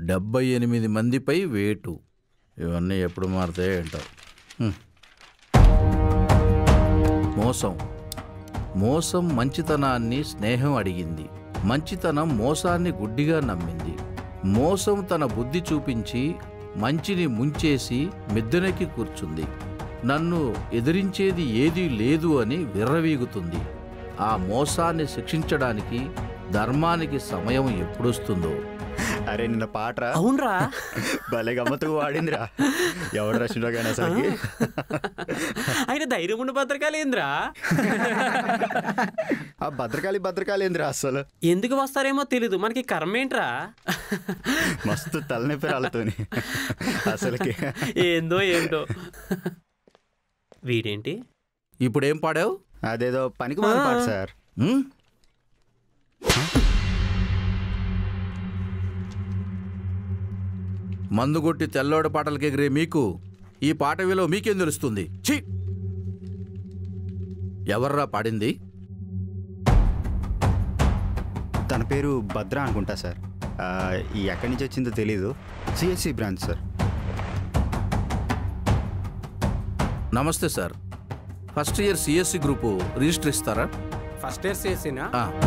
78 మందిపై వేటు. ఇవన్నీ ఎప్పుడు మారుతాయో ఏంటో. మోసం. మోసం మంచితనాన్ని స్నేహం అడిగింది. మంచితనం మోసాన్ని గుడ్డిగా నమ్మింది. మోసం తన బుద్ధి చూపించి మంచిని ముంచేసి మిద్దెనెక్కి కూర్చుంది. నన్ను ఎదిరించేది ఏదీ లేదు అని విర్రవీగుతుంది. ఆ మోసాన్ని శిక్షించడానికి ధర్మానికి సమయం ఎప్పుడొస్తుందో. అరే నిన్న పాటరా? అవునరా, భలే గమ్మత్తుగా వాడిందిరా. ఎవడు రష్లో కానీ అసలు ఆయన ధైర్యం ఉన్న భద్రకాళేంద్రా. ఆ భద్రకాళేంద్రా అసలు ఎందుకు వస్తారేమో తెలీదు, మనకి కర్మ ఏంట్రా. మస్తు తలనొప్పి రాళ్ళతోని అసలుకి. ఏందో ఏంటో. వీడేంటి ఇప్పుడేం పాడావు? అదేదో పనికి మాలిన పాట సార్. మందుగొట్టి తెల్లోడ పాటలకి ఎగిరే మీకు ఈ పాట విలువ మీకేం తెలుస్తుంది? ఛీ! ఎవర్రా పాడింది? తన పేరు భద్ర అనుకుంటా సార్. ఈ ఎక్కడి నుంచి వచ్చిందో తెలీదు. CSC branch sir. నమస్తే sir. First year CSC group register ఇస్తారా? ఫస్ట్ ఇయర్ సిఎస్సినా?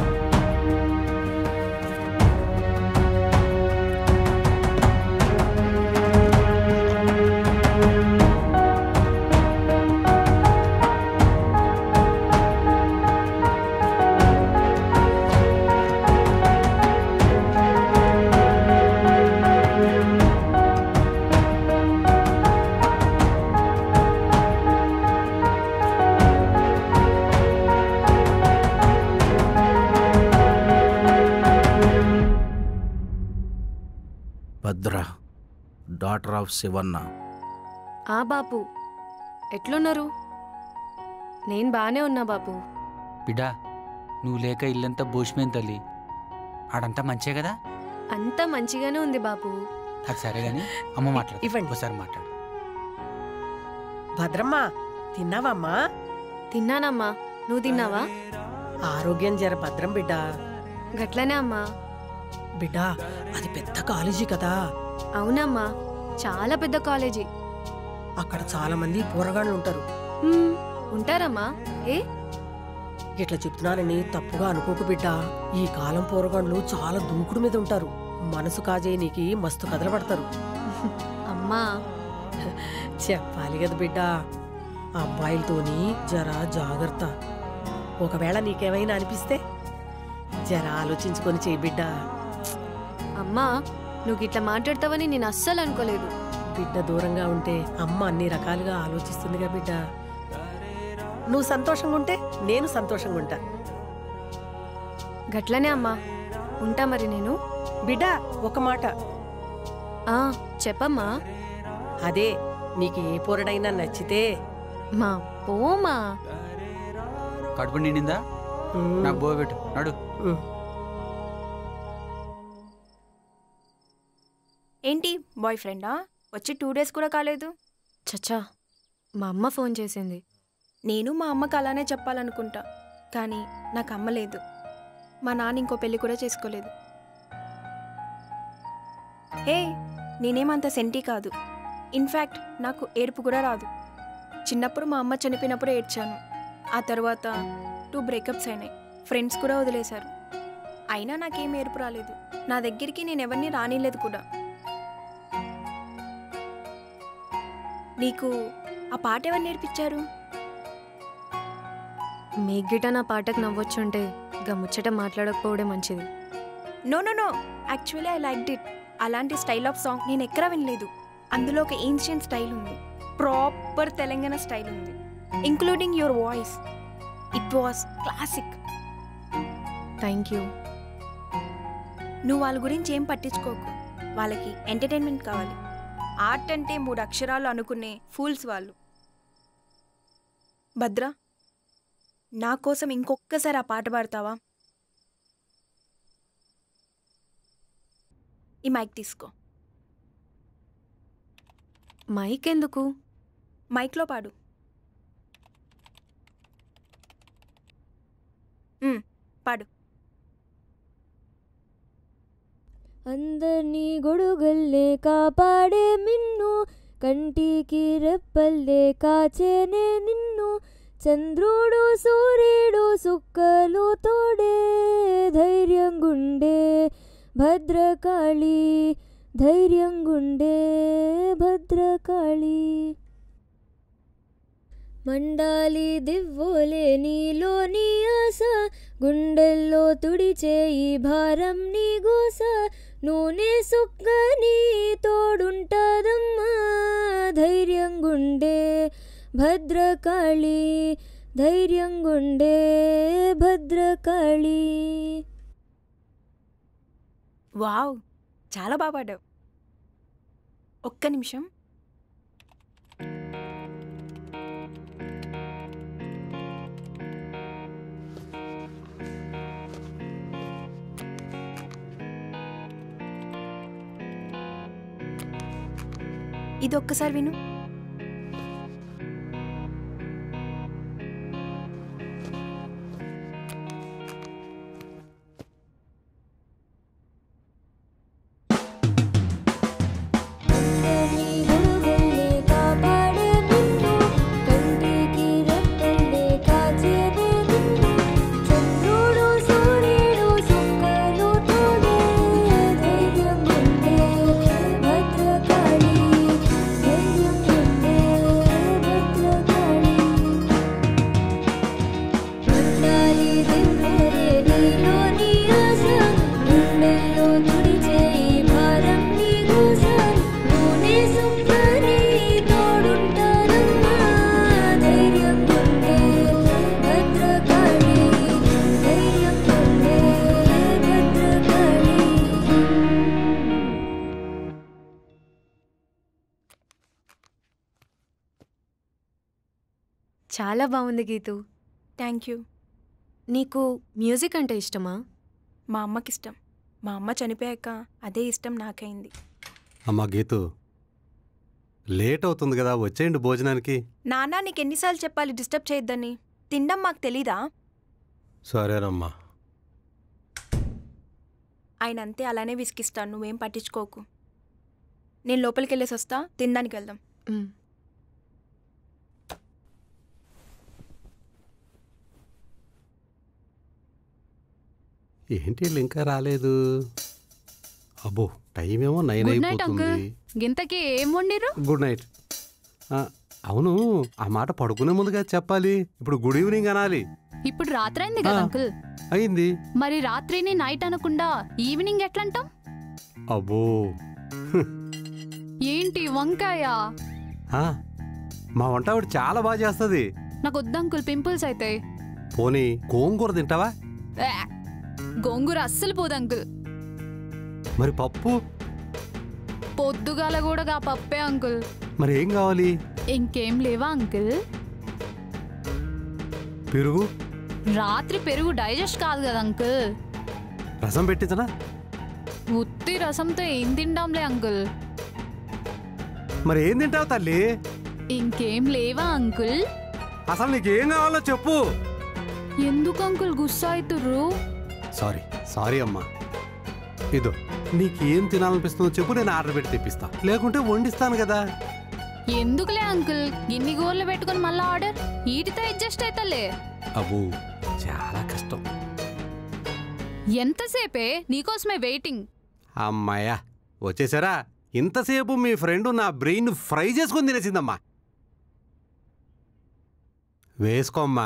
Bhadra, daughter of Shivanna. బాపు ఎట్లున్నారు? నేను బానే ఉన్నా బాపు. బిడ్డా, నువ్వు లేక ఇల్లంతా భూష్మేం తల్లి. ఆడంతా మంచే కదా? అంతా మంచిగానే ఉంది బాపు. అది సరే గాని అమ్మ మాట్లాడు, ఒకసారి మాట్లాడు. భద్రమ్మా, తిన్నావమ్మా? తిన్నానమ్మా, నువ్వు తిన్నావా? ఆరోగ్యం జర భద్రం బిడ్డా. గట్లనే అమ్మా. బిడ్డా, అది పెద్ద కాలేజీ కదా? అవునమ్మా, చాలా పెద్ద కాలేజీ. అక్కడ చాలా మంది పోరగాళ్ళు ఉంటారు. ఉంటారమ్మా. ఇట్లా చెప్తున్నానని తప్పుగా అనుకోకు బిడ్డా. ఈ కాలం పోరగాళ్ళు చాలా దూకుడు మీద ఉంటారు. మనసు కాజేయనికి మస్తు కదలబడతారు. అమ్మా చెప్పాలి కదా బిడ్డా, అబ్బాయిలతోని జరా జాగ్రత్త. ఒకవేళ నీకేమైనా అనిపిస్తే జర ఆలోచించుకొని చేయి బిడ్డా. అమ్మా, నువ్వు ఇట్లా మాట్లాడతావని నేను అస్సలు అనుకోలేదు. బిడ్డ దూరంగా ఉంటే అమ్మ అన్ని రకాలుగా ఆలోచిస్తుందిగా బిడ్డ. నువ్వు సంతోషంగా ఉంటే నేను సంతోషంగా ఉంటా. గట్లనే అమ్మా, ఉంటా మరి నేను. బిడ్డ, ఒక మాట. చెప్పమ్మా. అదే, నీకు ఏ పోరడైనా నచ్చితే మా పోమా. కడుపు నిండిందా? నాకు బోబెట్టు, నడు. ఏంటి బాయ్ ఫ్రెండా? వచ్చి 2 days కూడా కాలేదు. చచ్చా, మా అమ్మ ఫోన్ చేసింది. నేను మా అమ్మకి అలానే చెప్పాలనుకుంటా, కానీ నాకు అమ్మ లేదు. మా నాన్న ఇంకో పెళ్లి కూడా చేసుకోలేదు. నేనేమంత సెంటీ కాదు. ఇన్ఫ్యాక్ట్ నాకు ఏడుపు కూడా రాదు. చిన్నప్పుడు మా అమ్మ చనిపోయినప్పుడు ఏడ్చాను. ఆ తర్వాత 2 బ్రేకప్స్ అయినాయి. ఫ్రెండ్స్ కూడా వదిలేశారు. అయినా నాకేం ఏడుపు రాలేదు. నా దగ్గరికి నేను ఎవరిని రానిలేదు కూడా. నీకు ఆ పాట ఎవరు నేర్పించారు? మీ గిట నా పాటకు నవ్వొచ్చుంటే గమ్ముచ్చట మాట్లాడకపోవడే మంచిది. No no no, actually I liked it. అలాంటి స్టైల్ ఆఫ్ సాంగ్ నేను ఎక్కడా వినలేదు. అందులో ఒక ఏన్షియన్ స్టైల్ ఉంది, ప్రాపర్ తెలంగాణ స్టైల్ ఉంది, including your voice. It was classic. Thank you. నువ్వు వాళ్ళ గురించి ఏం పట్టించుకోకు. వాళ్ళకి ఎంటర్టైన్మెంట్ కావాలి. ఆర్ట్ అంటే 3 అక్షరాలు అనుకునే ఫూల్స్ వాళ్ళు. భద్ర, నా కోసం ఇంకొక్కసారి ఆ పాట పాడతావా? ఈ మైక్ తీసుకో. మైక్ ఎందుకు? మైక్లో పాడు. పాడు. అందర్నీ గొడుగల్లే కాపాడే మిన్ను, కంటికి రెప్పల్లే కాచేనే నిన్ను, చంద్రుడు సూర్యుడు సుక్కలు తోడే ధైర్యంగుండే భద్రకాళి, ధైర్యంగుండే భద్రకాళి. మండాలి దివ్వోలే నీలోని ఆశ, గుండెల్లో తుడిచే ఈ భారం నీ గోస, నూనె సుక్కని తోడుంటదమ్మా ధైర్యంగుండే భద్రకాళి, ధైర్యంగుండే భద్రకాళి. వావ్, చాలా బాగా పాడావు. ఒక్క నిమిషం. ఇది ఒక్కసారి విను. చాలా బాగుంది గీతు. Thank you. నీకు మ్యూజిక్ అంటే ఇష్టమా? మా అమ్మకి ఇష్టం. మా అమ్మ చనిపోయాక అదే ఇష్టం నాకైంది. అమ్మా గీతు, లేట్ అవుతుంది కదా, వచ్చేయండి భోజనానికి. నాన్న, నీకు ఎన్నిసార్లు చెప్పాలి డిస్టర్బ్ చేయొద్దని? తినడం మాకు తెలీదా? సరేనమ్మా. ఆయన అంతే, అలానే విసిగిస్తాను, నువ్వేం పట్టించుకోకు. నేను లోపలికి వెళ్ళేసి వస్తా, తినడానికి వెళ్దాం. ఏంటి వీళ్ళు ఇంకా రాలేదు? అబ్బో, టైం ఏమో 9 అయిపోతుంది. గింతకి ఏం వండిరు? Good night. అవును, ఆ మాట పడుకునే ముందుగా చెప్పాలి. ఇప్పుడు గుడ్ ఈవినింగ్ అనాలి. ఇప్పుడు రాత్రి అయింది కదా అంకుల్. అయింది. మరి రాత్రిని నైట్ అనకుండా ఈవినింగ్ ఎట్లా అంటాం? అబ్బో, ఏంటి వంకాయ? మా వంట ఆవిడ చాలా బాగా చేస్తుంది. నాకు వద్దు అంకుల్, పింపుల్స్ అయితే. పోనీ గోంగూర తింటావా? గోంగూర అస్సలు పోదు అంకుల్. మరి పప్పు? పొద్దుగాల కూడా పప్పే అంకుల్. మరి ఏం కావాలి? ఇంకేం లేవా అంకుల్? పెరుగు? రాత్రి పెరుగు డైజెస్ట్ కాదు కదా అంకుల్. రసం పెట్టించనా? ఉత్తి రసంతో ఏం తింటాంలే అంకుల్. మరి ఏం తింటావు తల్లి? ఇంకేం లేవా అంకుల్? అసలు నీకేం కావాలో చెప్పు. ఎందుకు అంకుల్ గుస్సా అవుతుర్రు? సారీ అమ్మా. ఇదో, నీకేం తినాలనిపిస్తుందో చెప్పు, నేను ఆర్డర్ పెట్టి తెప్పిస్తా, లేకుంటే వండిస్తాను కదా. ఎందుకులే అంకుల్, ఇన్ని గోర్లు పెట్టుకుని మళ్ళా ఆర్డర్? వీటితో అడ్జస్ట్ అవుతలే. అబ్బో, చాలా కష్టం. ఎంతసేపే నీకోసమే వెయిటింగ్. అమ్మాయ్యా, వచ్చేసారా? ఇంతసేపు మీ ఫ్రెండ్ నా బ్రెయిన్ ఫ్రై చేసుకొని తినేసిందమ్మా. వేసుకోమ్మా.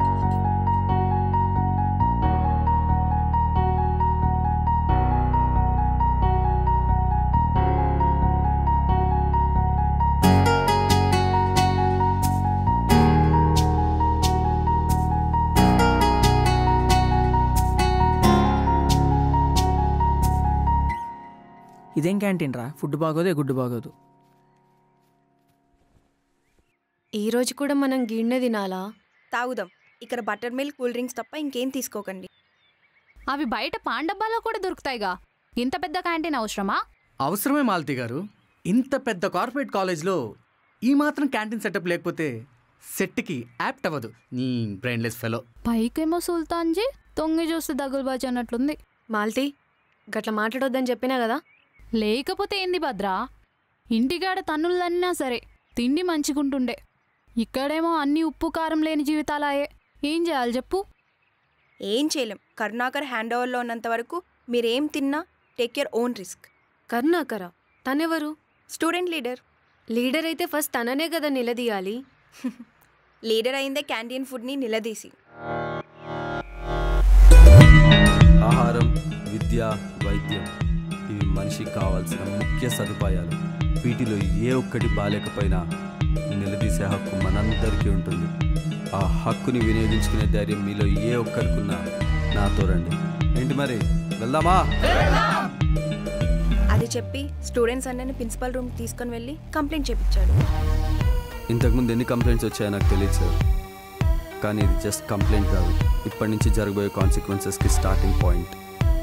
ఇదేం క్యాంటీన్ రా, ఫుడ్ బాగోదు, గుడ్డు బాగోదు. ఈరోజు కూడా మనం గిన్నె తినాలా? తాగుదాం. ఇక్కడ బటర్ మిల్క్, కూల్ డ్రింక్స్ తప్ప ఇంకేం తీసుకోకండి. అవి బయట పాండబ్బాలో కూడా దొరుకుతాయిగా. ఇంత పెద్ద క్యాంటీన్ అవసరమా? అవసరమే మాలతి గారు. ఇంత పెద్ద కార్పొరేట్ కాలేజ్లో ఈ మాత్రం క్యాంటీన్ సెటప్ లేకపోతే సెట్కి యాప్ట్ అవ్వదు. నీ బ్రెయిన్లెస్ ఫెలో. పైకేమో సుల్తాన్జీ, తొంగి చూస్తే దగులుబాజీ అన్నట్లుంది. మాలతి, గట్లా మాట్లాడొద్దని చెప్పినా కదా. లేకపోతే ఏంది భద్రా, ఇంటికాడ తన్నులన్నా సరే తిండి మంచిగుంటుండే. ఇక్కడేమో అన్ని ఉప్పు కారం లేని జీవితాలాయే. ఏం చేయాలి చెప్పు? ఏం చేయలేం. కరుణాకర్ హ్యాండ్ ఓవర్లో ఉన్నంత వరకు మీరేం తిన్నా టేక్ యూర్ ఓన్ రిస్క్. కరుణాకరా? తనెవరు? Student leader. లీడర్ అయితే ఫస్ట్ తననే కదా నిలదీయాలి. లీడర్ అయిందే క్యాంటీన్ ఫుడ్ని నిలదీసి. ఆహారం, విద్య, వైద్యం ఇవి మనిషికి కావాల్సిన ముఖ్య సదుపాయాలు. వీటిలో ఏ ఒక్కటి బాలేకపోయినా నిలదీసే హక్కు మనందరికీ ఉంటుంది. ఆ హక్కుని వినియోగించుకునే ధైర్యం మీలో ఏ ఒక్కరికున్నా నాతో రండి. ఏంటి మరి, వెళ్దామా? అది చెప్పి స్టూడెంట్స్ అన్నని ప్రిన్సిపల్ రూమ్ తీసుకొని వెళ్ళి కంప్లైంట్ చేపించాడు. ఇంతకుముందు ఎన్ని కంప్లైంట్స్ వచ్చాయో నాకు తెలియదు సార్, కానీ ఇది జస్ట్ కంప్లైంట్ కాదు, ఇప్పటి నుంచి జరగబోయే కాన్సిక్వెన్సెస్కి స్టార్టింగ్ పాయింట్.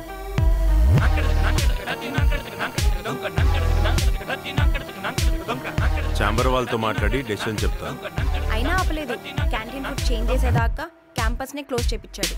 ఛాంబర్ వాళ్ళతో మాట్లాడి డెసిషన్ చెప్తాను. అయినా ఆపలేదు. క్యాంటీన్ ఫుడ్ చేంజ్ చేసేదాకా క్యాంపస్ని క్లోజ్ చేపించాడు.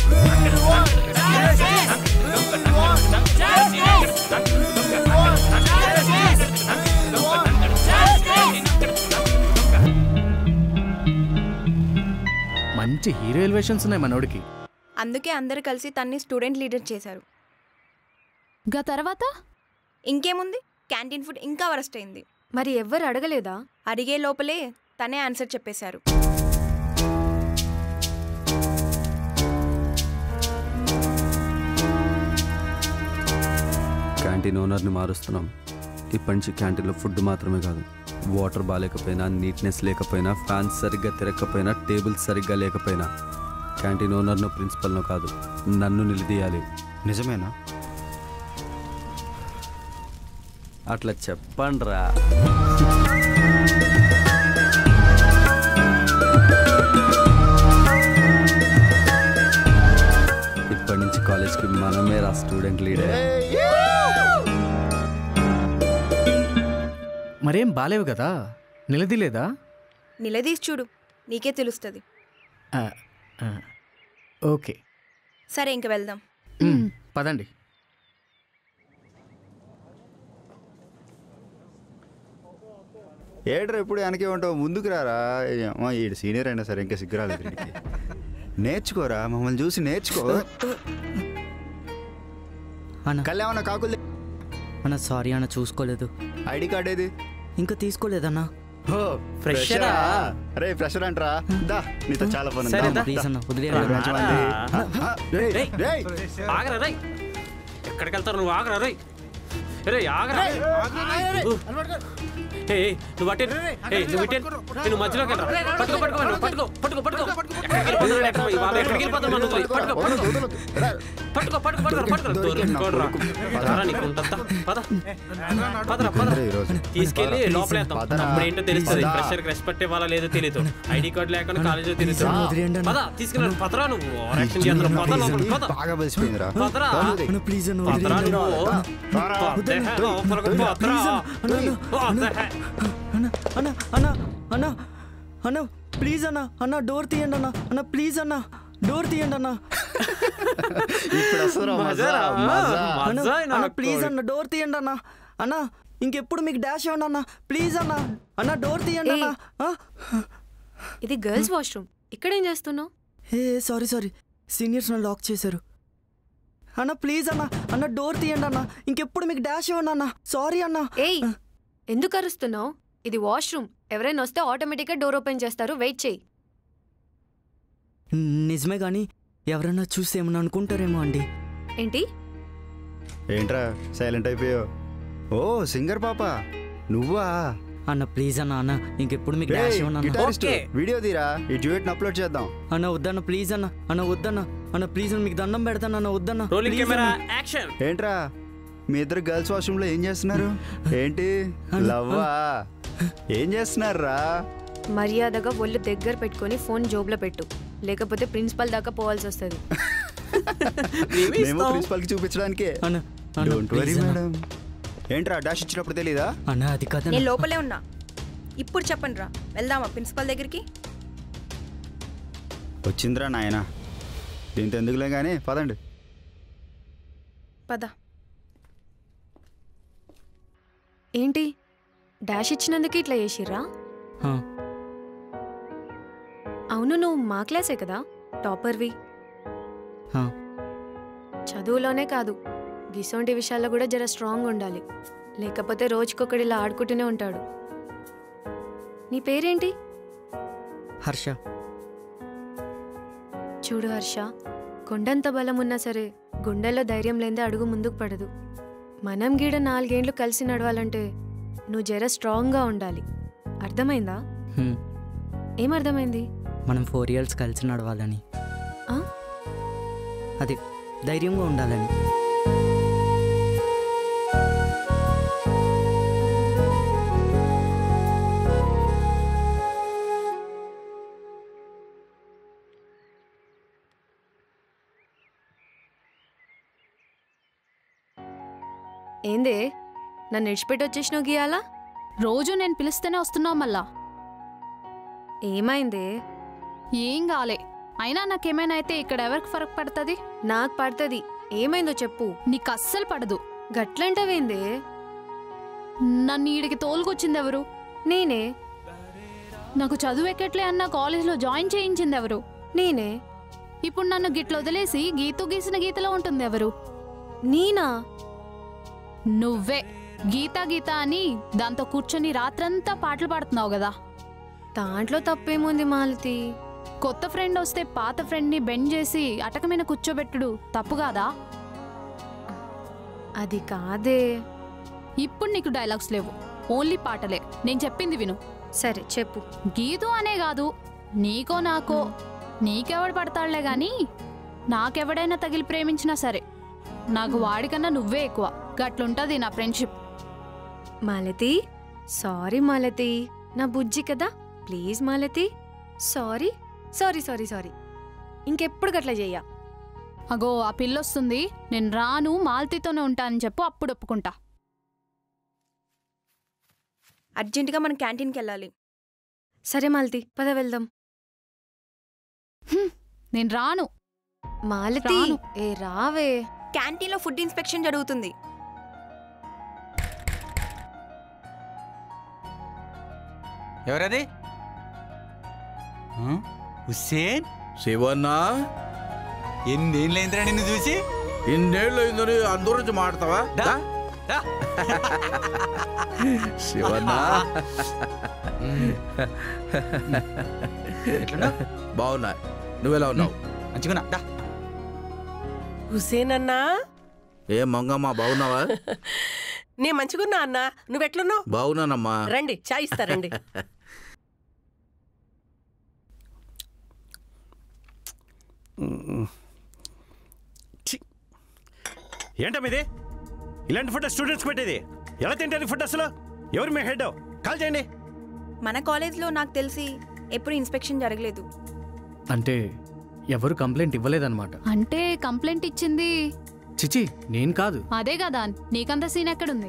మంచి హీరో ఎలివేషన్స్ ఉన్నాయి మనోడికి. అందుకే అందరు కలిసి తన్ని స్టూడెంట్ లీడర్ చేశారు. గా తర్వాత ఇంకేముంది, క్యాంటీన్ ఫుడ్ ఇంకా వరస్ట్ అయింది. మరి ఎవ్వరు అడగలేదా? అడిగే లోపలే తనే ఆన్సర్ చెప్పేశారు. క్యాంటీన్ ఓనర్ని మారుస్తున్నాం. ఇప్పటి నుంచి క్యాంటీన్లో ఫుడ్ మాత్రమే కాదు, వాటర్ బాగాలేకపోయినా, నీట్నెస్ లేకపోయినా, ఫ్యాన్స్ సరిగ్గా తిరగకపోయినా, టేబుల్స్ సరిగ్గా లేకపోయినా క్యాంటీన్ ఓనర్ను, ప్రిన్సిపల్ను కాదు నన్ను నిలదీయాలి. నిజమేనా? అట్లా చెప్పండ్రా. ఇప్పటి నుంచి కాలేజ్కి మనమే రా స్టూడెంట్ లీడర్. మరేం బాలేవు కదా, నిలదీలేదా? నిలదీసి చూడు, నీకే తెలుస్తుంది. ఓకే సరే, ఇంక వెళ్దాం. పదండి. ఏడ్రా ఎప్పుడు వెనకే ఉంటావు, ముందుకు రారా. ఈడు సీనియర్ అయినా సరే ఇంకా సిగ్గురాలేదు వీడికి. నేర్చుకోరా, మమ్మల్ని చూసి నేర్చుకో. కళ్యాణ కాకులు అన్న సారీ అన్న, చూసుకోలేదు. ఐడి కార్డ్ ఏది? ఇంకా తీసుకోలేదన్నా. ఫ్రెషరా? అరే ఫ్రెషర్ అంటరా, దా నీతో చాలా పని. ప్లీజ్ అన్న వదిలే. ఆగరా రై, ఎక్కడికి వెళ్తారు నువ్వు? ఆగరా రై, రే ఆగరా. నువ్వు అటే, నువ్వు ఇటే, నేను మధ్యలోకి వెళ్ళరా. పట్టుకో పట్టుకో పట్టుకో పట్టుకో పట్టుకో ఎక్కడికి వెళ్ళిపోతావు? పట్టుకో పట్టుకో పట్టుకో తీసుకెళ్ళి లోపలేద్దాం. అప్పుడు ఏంటో తెలుస్తుంది, ప్రెషర్ రెస్పెక్ట్ ఇవ్వాలా లేదో తెలియదు. ఐడి కార్డు లేకుండా కాలేజీలో తిరుగుతుంది. పద తీసుకెళ్ళి పదరా, నువ్వు యాక్షన్ చేద్దాం. పద లోపలికి పద. పదరా ప్లీజ్ అన్న, పదరా నువ్వు. అన్న అన్న అన్న అన్న ప్లీజ్ అన్న, అన్న డోర్ తీయండి అన్న, అన్న ప్లీజ్ అన్న డోర్ తీయండి అన్న. అన్న ప్లీజ్ అన్న డోర్ తీయండి అన్న. అన్న ఇంకెప్పుడు మీకు డాష్ ఇవ్వండి అన్న, ప్లీజ్ అన్న. అన్న డోర్ తీయండి అన్న. ఇది గర్ల్స్ వాష్రూమ్, ఇక్కడేం చేస్తున్నావు? సారీ సారీ, సీనియర్స్ నన్ను లాక్ చేశారు. అన్న ప్లీజ్ అన్న, అన్న డోర్ తీయండి అన్న. ఇంకెప్పుడు మీకు డాష్ ఇవ్వండి అన్న, సారీ అన్న. ఏయ్ ఎందుకు అరుస్తున్నావు? ఇది వాష్రూమ్, ఎవరైనా వస్తే ఆటోమేటిక్గా డోర్ ఓపెన్ చేస్తారు, వెయిట్ చేయి. నిజమే కానీ ఎవరన్నా చూసి ఏమన్నా అనుకుంటారేమో అండి. ఏంటి? ఏంట్రా సైలెంట్ అయిపోయావు? ఓ సింగర్ పాప నువ్వా? అన్న ప్లీజ్ అన్న, అన్న ఇంకెప్పుడు మీకు డాష్ ఇవ్వను. వీడియో తీరా, ఈ డ్యూయట్ అప్లోడ్ చేద్దాం. అన్న వద్దన్న ప్లీజ్ అన్న, అన్న వద్దన్న, అన్న ప్లీజ్ అన్న మీకు దండం పెడతాను అన్న, వద్దన్న. ఏంట్రా మీ ఇద్దరు గర్ల్స్ వాష్రూమ్ లో ఏం చేస్తున్నారు? ఏంటి లవ్వా? ఏం చేస్తున్నారా? మర్యాదగా ఒళ్ళు దగ్గర పెట్టుకొని ఫోన్ జోబులో పెట్టు, లేకపోతే ప్రిన్సిపల్ దాకా పోవాల్సి వస్తుంది. ప్రిన్సిపల్ కి చూపించడానికే. Don't worry madam. ఏంట్రా డాష్ ఇచ్చినప్పుడు తెలీదా? అన్న అది కాదు, నేను లోపలే ఉన్నా. ఇప్పుడు చెప్పండి రా, వెళ్దామా ప్రిన్సిపల్ దగ్గరికి? వచ్చిందిరా నాయన, దీంతో ఎందుకులే కానీ పదండి. పద. ఏంటి డాష్ ఇచ్చినందుకు ఇట్లా చేసిర్రా? అవును, నువ్వు మా క్లాసే కదా, టాపర్వి. చదువులోనే కాదు, గిసోంటి విషయాల్లో కూడా జర స్ట్రాంగ్ ఉండాలి, లేకపోతే రోజుకొకడు ఇలా ఆడుకుంటూనే ఉంటాడు. నీ పేరేంటి? హర్ష. చూడు హర్ష, కొండంత బలం ఉన్నా సరే గుండెల్లో ధైర్యం లేదే అడుగు ముందుకు పడదు. మనం గీడ 4 ఏళ్ళు కలిసి నడవాలంటే నువ్వు జర స్ట్రాంగ్గా ఉండాలి. అర్థమైందా? ఏమర్థమైంది? మనం 4 years కలిసి నడవాలని, అది ధైర్యంగా ఉండాలని. ఏందే నన్ను ఇడిచిపెట్టి వచ్చేసినావు గీయాలా? రోజు నేను పిలిస్తేనే వస్తున్నావు మళ్ళా. ఏమైందే? ఏం కాలే, అయినా నాకేమైనా అయితే ఇక్కడ ఎవరికి ఫరక్ పడుతుంది? నాకు పడుతుంది. ఏమైందో చెప్పు. నీకు అస్సలు పడదు. గట్లంటవేందే? నన్ను ఈడికి తోలుకొచ్చింది ఎవరు? నేనే. నాకు చదువు ఎక్కట్లే అన్న కాలేజ్లో జాయిన్ చేయించింది ఎవరు? నేనే. ఇప్పుడు నన్ను గిట్ల వదిలేసి గీతు గీసిన గీతలో ఉంటుంది ఎవరు? నేనా? నువ్వే. గీత గీత అని దాంతో కూర్చొని రాత్రంతా పాటలు పాడుతున్నావు కదా. దాంట్లో తప్పేముంది మాలతి? కొత్త ఫ్రెండ్ వస్తే పాత ఫ్రెండ్ని బెండ్ చేసి అటక మీద కూర్చోబెట్టుడు తప్పు కాదా? అది కాదే. ఇప్పుడు నీకు డైలాగ్స్ లేవు, ఓన్లీ పాటలే. నేను చెప్పింది విను. సరే చెప్పు. గీతు అనే కాదు, నీకో నాకో నీకెవడు పడతాడులే గాని నాకెవడైనా తగిలి ప్రేమించినా సరే నాకు వాడికన్నా నువ్వే ఎక్కువ. గట్లుంటది నా ఫ్రెండ్షిప్. మాలతి, సారీ మాలతి, నా బుజ్జి కదా, please Malathi. Sorry sorry sorry sorry, ఇంకెప్పుడు గట్లా చెయ్య. అగో ఆ పిల్లొస్తుంది, నేను రాను, మాలతితోనే ఉంటానని చెప్పు, అప్పుడు ఒప్పుకుంటా. అర్జెంటుగా మనం క్యాంటీన్కి వెళ్ళాలి. సరే మాలతి, పద వెళ్దాం. నేను రాను. మాలతి, ఏ రావే. క్యాంటీన్లో ఫుడ్ ఇన్స్పెక్షన్ జరుగుతుంది. ఎవరది? హుస్సేన్? శివన్నా, ఎన్నేళ్ళైందిరా నిన్ను చూసి? ఇన్నేళ్ళు అయిందని అందరూ నుంచి మాడతావా? శివన్నా, బాగున్నా. నువ్వెలా ఉన్నావు? మంచిగా. హుసేన్ అన్నా, ఏ మంగమ్మ, బాగున్నావా? నే మంచిగున్నా అన్నా, నువ్వెట్లున్నావు? బాగున్నానమ్మా. రండి, చాయ్ ఇస్తారండి. ఏంటమ్మిది? ఇలాంటి ఫుడ్ స్టూడెంట్స్ పెట్టేది? ఎలా తింటారు ఫుడ్ అసలు? ఎవరు మీ హెడ్? కాల్ చేయండి. మన కాలేజ్లో నాకు తెలిసి ఎప్పుడు ఇన్స్పెక్షన్ జరగలేదు. అంటే ఎవరు కంప్లైంట్ ఇవ్వలేదన్నమాట. అంటే కంప్లైంట్ ఇచ్చింది చిచి నేను కాదు. అదే కదా, నీకంత సీన్ ఎక్కడుంది?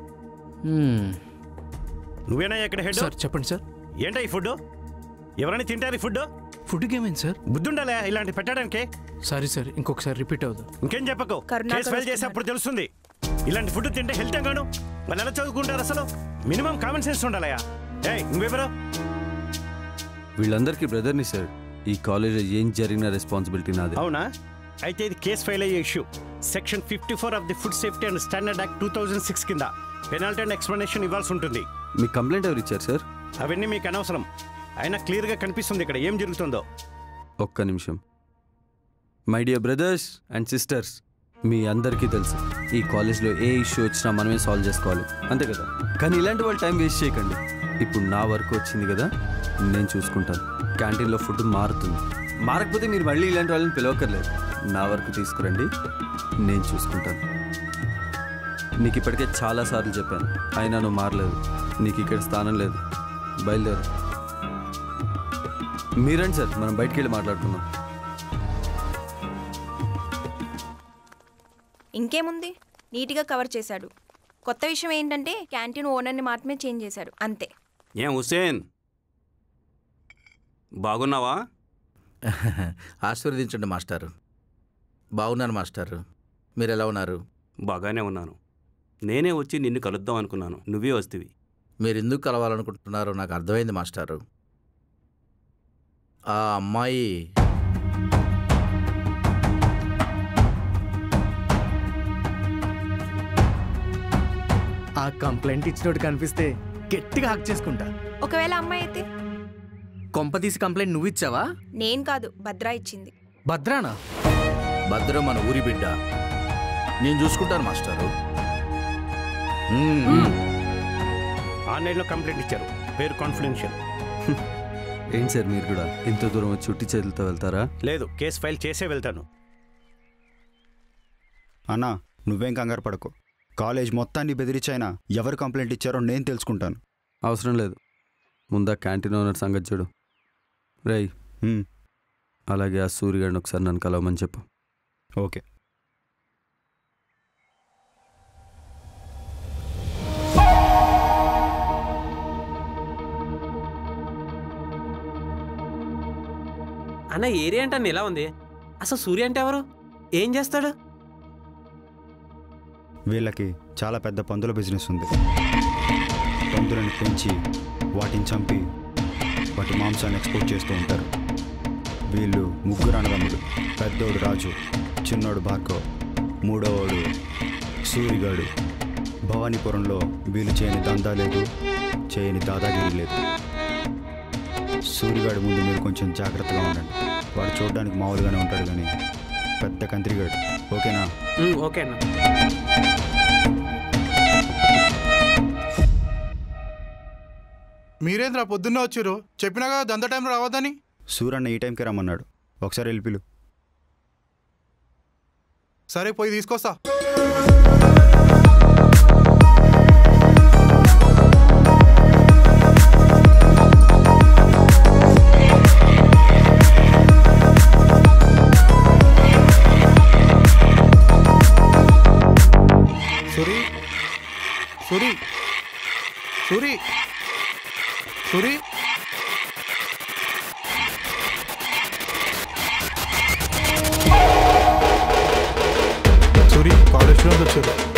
నువ్వేనా ఇక్కడ హెడ్? సార్ చెప్పండి సార్. ఏంటా ఈ ఫుడ్? ఎవరైనా తింటారు ఈ ఫుడ్? ఫుడ్కి ఏమైంది సార్? బుద్ధి ఉండాలి ఇలాంటి పెట్టడానికి. సారీ సార్, ఇంకొకసారి రిపీట్ అవుతుంది. ఇంకేం చెప్పకు, కేసు ఫైల్ చేసేప్పుడు తెలుస్తుంది. ఇలాంటి ఫుడ్ తింటే హెల్త్ గాను వాళ్ళు ఎలా చదువుకుంటారు అసలు? మినిమం కామన్ సెన్స్ ఉండాలయా. నువ్వెవరు? వీళ్ళందరికీ బ్రదర్ని సార్. ఈ కాలేజ్లో ఏం జరిగిన రెస్పాన్సిబిలిటీ నాది. అవునా? అయితే ఇది కేసు ఫైల్ అయ్యే issue. Section 54 of the food safety and standard act 2006 కింద పెనాల్టీ అండ్ ఎక్స్ప్లెనేషన్ ఇవ్వాల్సి ఉంటుంది. మీ కంప్లైంట్ ఎవరు ఇచ్చారు సార్? అవన్నీ మీకు అనవసరం. అయినా క్లియర్గా కనిపిస్తుంది ఇక్కడ ఏం జరుగుతుందో. ఒక్క నిమిషం. My dear brothers and sisters, మీ అందరికీ తెలుసు ఈ కాలేజ్లో ఏ ఇష్యూ వచ్చినా మనమే సాల్వ్ చేసుకోవాలి, అంతే కదా? కానీ ఇలాంటి వాళ్ళు టైం వేస్ట్ చేయకండి. ఇప్పుడు నా వర్క్ వచ్చింది కదా, నేను చూసుకుంటాను. క్యాంటీన్లో ఫుడ్ మారుతుంది. మారకపోతే మీరు మళ్ళీ ఇలాంటి వాళ్ళని పిలవక్కర్లేదు. నా వర్క్ తీసుకురండి, నేను చూసుకుంటాను. నీకు ఇప్పటికే చాలాసార్లు చెప్పాను, అయినా నువ్వు మారలేదు. నీకు ఇక్కడ స్థానం లేదు, బయలుదేరు. మీరండి సార్, మనం బయటికి వెళ్ళి మాట్లాడుకుందాం. ఇంకేముంది, నీట్గా కవర్ చేశాడు. కొత్త విషయం ఏంటంటే క్యాంటీన్ ఓనర్ని మాత్రమే చేంజ్ చేశాడు, అంతే. ఏం హుస్సేన్, బాగున్నావా? ఆశీర్వదించండి మాస్టారు. బాగున్నాను మాస్టారు, మీరు ఎలా ఉన్నారు? బాగానే ఉన్నాను. నేనే వచ్చి నిన్ను కలుద్దాం అనుకున్నాను, నువ్వే వస్తేవి. మీరు ఎందుకు కలవాలనుకుంటున్నారో నాకు అర్థమైంది మాస్టారు. ఆ అమ్మాయి ఆ కంప్లైంట్ ఇచ్చినోడు కనిపిస్తే గట్టిగా హక్ చేసుకుంటా. ఒకవేళ అమ్మాయి అయితే? కొంపదీసి కంప్లైంట్ నువ్వు ఇచ్చావా? నేను కాదు, భద్రా ఇచ్చింది. భద్రానా? భద్ర మన ఊరి బిడ్డ, నేను చూసుకుంటాను మాస్టారు. ఆన్లైన్లో కంప్లైంట్ ఇచ్చారు, పేరు కాన్ఫిడెన్షియల్. ఏంటి సార్ మీరు కూడా ఇంత దూరం వచ్చి చుట్టి చేతులతో వెళ్తారా? లేదు, కేసు ఫైల్ చేసే వెళ్తాను. అన్నా నువ్వేం కంగారు పడకు. కాలేజ్ మొత్తాన్ని బెదిరించైనా ఎవరు కంప్లైంట్ ఇచ్చారో నేను తెలుసుకుంటాను. అవసరం లేదు, ముందా క్యాంటీన్ ఓనర్ సంగతి చూడు. రై అలాగే ఆ సూర్యగాడిని ఒకసారి నన్ను కలవమని చెప్పు. ఓకే. అన్న ఏరియా అంటే ఎలా ఉంది అసలు? సూర్య అంటే ఎవరు, ఏం చేస్తాడు? వీళ్ళకి చాలా పెద్ద పందుల బిజినెస్ ఉంది. పందులను పెంచి వాటిని చంపి వాటి మాంసాన్ని ఎక్స్పోర్ట్ చేస్తూ ఉంటారు. వీళ్ళు ముగ్గురు అన్నదమ్ములు. పెద్దోడు రాజు, చిన్నోడు భార్గవ్, మూడోవాడు సూరిగాడు. భవానీపురంలో వీళ్ళు చేయని దందా లేదు, చేయని దాదాగిరి లేదు. సూరిగాడు ముందు మీరు కొంచెం జాగ్రత్తగా ఉండండి. వాడు చూడడానికి మామూలుగానే ఉంటాడు కానీ పెద్ద కంత్రిగాడు. ఓకేనా? ఓకే అన్న. మీరేంద్రా పొద్దున్నే వచ్చారు? చెప్పినాగా దంద టైం రావద్దని. సూరన్న ఈ టైంకి రమ్మన్నాడు, ఒకసారి వెళ్ళి పిలు. సరే పోయి తీసుకొస్తా. సూరి సూరి సూరి సూరి సూరి కాలేజ్ స్టూడెంట్స్ వచ్చారు.